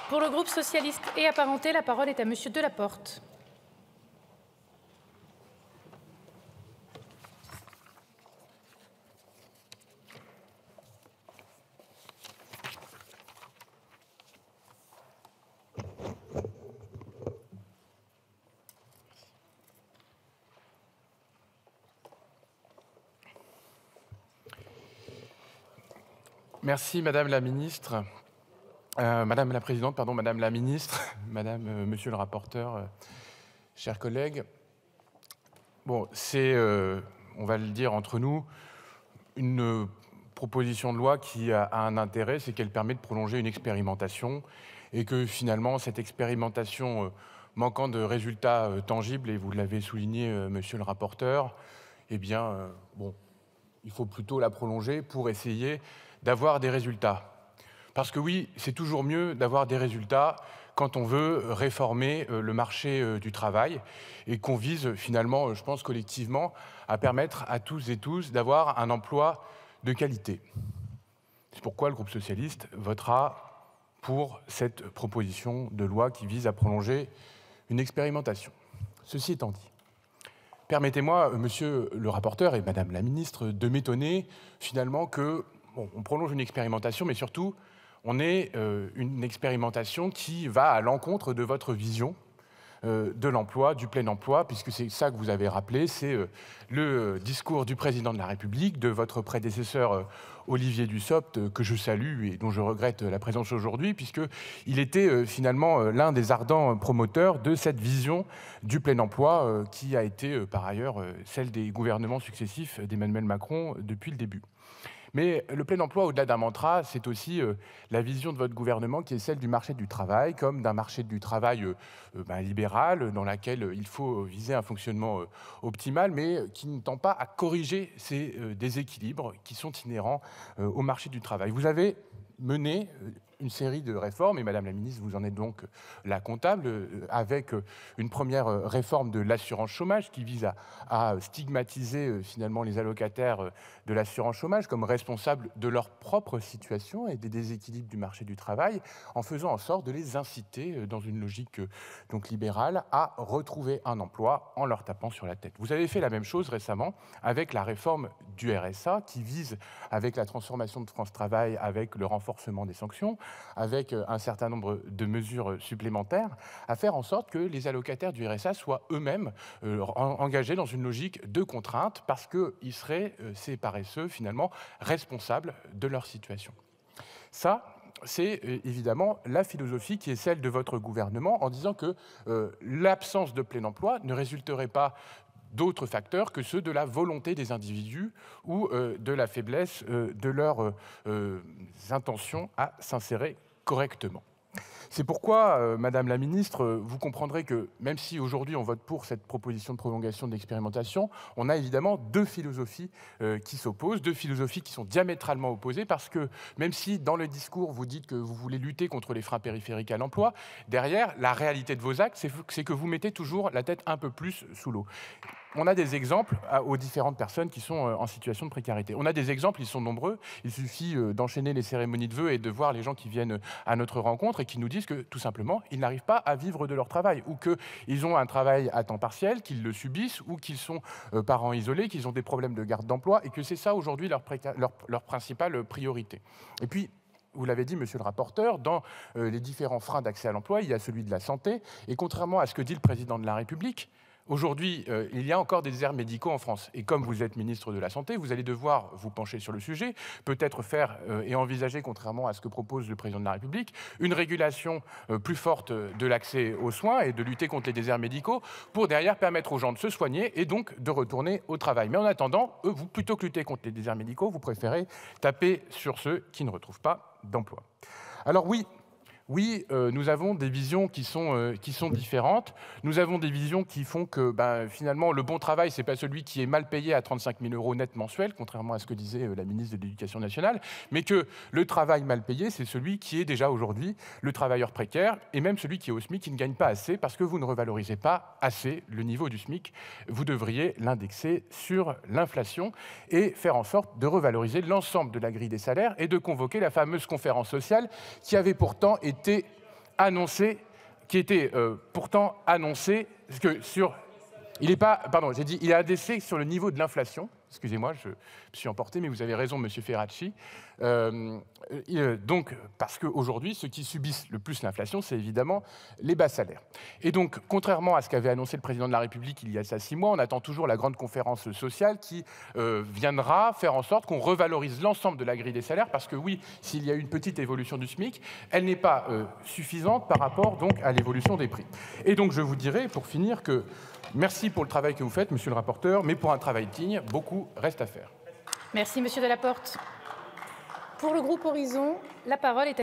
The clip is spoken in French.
Pour le groupe socialiste et apparenté, la parole est à Monsieur Delaporte. Merci Madame la Ministre. Madame la Présidente, pardon, Madame la Ministre, Monsieur le rapporteur, chers collègues. Bon, c'est, on va le dire entre nous, une proposition de loi qui a un intérêt, c'est qu'elle permet de prolonger une expérimentation et que finalement cette expérimentation manquant de résultats tangibles, et vous l'avez souligné Monsieur le rapporteur, eh bien, bon, il faut plutôt la prolonger pour essayer d'avoir des résultats. Parce que oui, c'est toujours mieux d'avoir des résultats quand on veut réformer le marché du travail et qu'on vise finalement, je pense collectivement, à permettre à tous et tous d'avoir un emploi de qualité. C'est pourquoi le groupe socialiste votera pour cette proposition de loi qui vise à prolonger une expérimentation. Ceci étant dit, permettez-moi, monsieur le rapporteur et madame la ministre, de m'étonner finalement que, bon, on prolonge une expérimentation, mais surtout, on ait une expérimentation qui va à l'encontre de votre vision de l'emploi, du plein emploi, puisque c'est ça que vous avez rappelé, c'est le discours du président de la République, de votre prédécesseur Olivier Dussopt, que je salue et dont je regrette la présence aujourd'hui, puisqu'il était finalement l'un des ardents promoteurs de cette vision du plein emploi qui a été par ailleurs celle des gouvernements successifs d'Emmanuel Macron depuis le début. Mais le plein emploi, au-delà d'un mantra, c'est aussi la vision de votre gouvernement qui est celle du marché du travail, comme d'un marché du travail libéral, dans lequel il faut viser un fonctionnement optimal, mais qui ne tend pas à corriger ces déséquilibres qui sont inhérents au marché du travail. Vous avez mené une série de réformes, et Madame la Ministre, vous en êtes donc la comptable, avec une première réforme de l'assurance chômage qui vise à stigmatiser finalement les allocataires de l'assurance chômage comme responsables de leur propre situation et des déséquilibres du marché du travail, en faisant en sorte de les inciter dans une logique donc libérale à retrouver un emploi en leur tapant sur la tête. Vous avez fait la même chose récemment avec la réforme du RSA qui vise, avec la transformation de France Travail, avec le renforcement des sanctions, avec un certain nombre de mesures supplémentaires, à faire en sorte que les allocataires du RSA soient eux-mêmes engagés dans une logique de contrainte parce qu'ils seraient, ces paresseux, finalement, responsables de leur situation. Ça, c'est évidemment la philosophie qui est celle de votre gouvernement en disant que l'absence de plein emploi ne résulterait pas d'autres facteurs que ceux de la volonté des individus ou de la faiblesse de leurs intentions à s'insérer correctement. C'est pourquoi, Madame la Ministre, vous comprendrez que même si aujourd'hui on vote pour cette proposition de prolongation de l'expérimentation, on a évidemment deux philosophies qui s'opposent, deux philosophies qui sont diamétralement opposées parce que même si dans le discours vous dites que vous voulez lutter contre les freins périphériques à l'emploi, derrière, la réalité de vos actes, c'est que vous mettez toujours la tête un peu plus sous l'eau. On a des exemples aux différentes personnes qui sont en situation de précarité. On a des exemples, ils sont nombreux. Il suffit d'enchaîner les cérémonies de vœux et de voir les gens qui viennent à notre rencontre et qui nous disent que, tout simplement, ils n'arrivent pas à vivre de leur travail ou qu'ils ont un travail à temps partiel, qu'ils le subissent ou qu'ils sont parents isolés, qu'ils ont des problèmes de garde d'emploi et que c'est ça, aujourd'hui, leur principale priorité. Et puis, vous l'avez dit, monsieur le rapporteur, dans les différents freins d'accès à l'emploi, il y a celui de la santé. Et contrairement à ce que dit le président de la République, aujourd'hui, il y a encore des déserts médicaux en France. Et comme vous êtes ministre de la Santé, vous allez devoir vous pencher sur le sujet, peut-être faire et envisager, contrairement à ce que propose le président de la République, une régulation plus forte de l'accès aux soins et de lutter contre les déserts médicaux pour derrière permettre aux gens de se soigner et donc de retourner au travail. Mais en attendant, vous, plutôt que lutter contre les déserts médicaux, vous préférez taper sur ceux qui ne retrouvent pas d'emploi. Alors oui, nous avons des visions qui sont différentes. Nous avons des visions qui font que finalement, le bon travail, ce n'est pas celui qui est mal payé à 35 000 € net mensuels, contrairement à ce que disait la ministre de l'Éducation nationale, mais que le travail mal payé, c'est celui qui est déjà aujourd'hui le travailleur précaire, et même celui qui est au SMIC, qui ne gagne pas assez, parce que vous ne revalorisez pas assez le niveau du SMIC. Vous devriez l'indexer sur l'inflation et faire en sorte de revaloriser l'ensemble de la grille des salaires et de convoquer la fameuse conférence sociale qui avait pourtant été annoncé, pourtant annoncé, que sur... Il est pas, pardon, j'ai dit, il est indexé sur le niveau de l'inflation. Excusez-moi, je me suis emporté, mais vous avez raison, Monsieur Ferracci. Donc, parce qu'aujourd'hui, ceux qui subissent le plus l'inflation, c'est évidemment les bas salaires. Et donc, contrairement à ce qu'avait annoncé le président de la République il y a 6 mois, on attend toujours la grande conférence sociale qui viendra faire en sorte qu'on revalorise l'ensemble de la grille des salaires, parce que oui, s'il y a une petite évolution du SMIC, elle n'est pas suffisante par rapport donc à l'évolution des prix. Et donc, je vous dirais, pour finir, que merci pour le travail que vous faites, monsieur le rapporteur, mais pour un travail digne, beaucoup reste à faire. Merci, monsieur Delaporte. Pour le groupe Horizon, la parole est à